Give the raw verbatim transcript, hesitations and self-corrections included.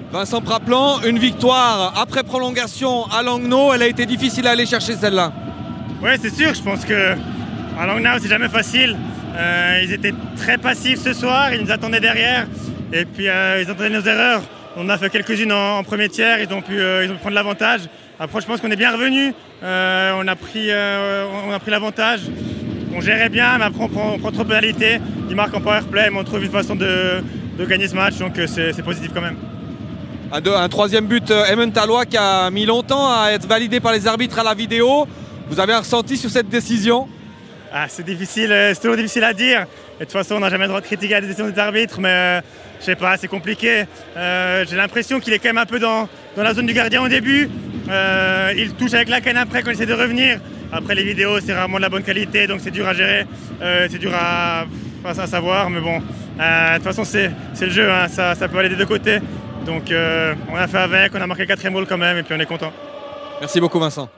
Vincent Praplan, une victoire après prolongation à Langnau, elle a été difficile à aller chercher celle-là. Oui, c'est sûr, je pense que à Langnau c'est jamais facile. Euh, ils étaient très passifs ce soir, ils nous attendaient derrière et puis euh, ils entendaient nos erreurs. On a fait quelques-unes en, en premier tiers, ils ont pu, euh, ils ont pu prendre l'avantage. Après je pense qu'on est bien revenus, euh, on a pris, euh, on a pris l'avantage. On gérait bien, mais après on prend, on prend trop de pénalités. Ils marquent en power play, mais on trouve une façon de, de gagner ce match, donc c'est positif quand même. Un, deux, un troisième but, Emmentalois, qui a mis longtemps à être validé par les arbitres à la vidéo. Vous avez un ressenti sur cette décision? Ah, c'est difficile, c'est toujours difficile à dire. Et de toute façon, on n'a jamais le droit de critiquer la décision des arbitres, mais euh, je sais pas, c'est compliqué. Euh, J'ai l'impression qu'il est quand même un peu dans, dans la zone du gardien au début. Euh, il touche avec la canne après quand il essaie de revenir. Après, les vidéos, c'est rarement de la bonne qualité, donc c'est dur à gérer, euh, c'est dur à, à savoir. Mais bon, euh, de toute façon, c'est le jeu, hein, ça, ça peut aller des deux côtés. Donc, euh, on a fait avec, on a marqué le quatrième goal quand même, et puis on est content. Merci beaucoup, Vincent.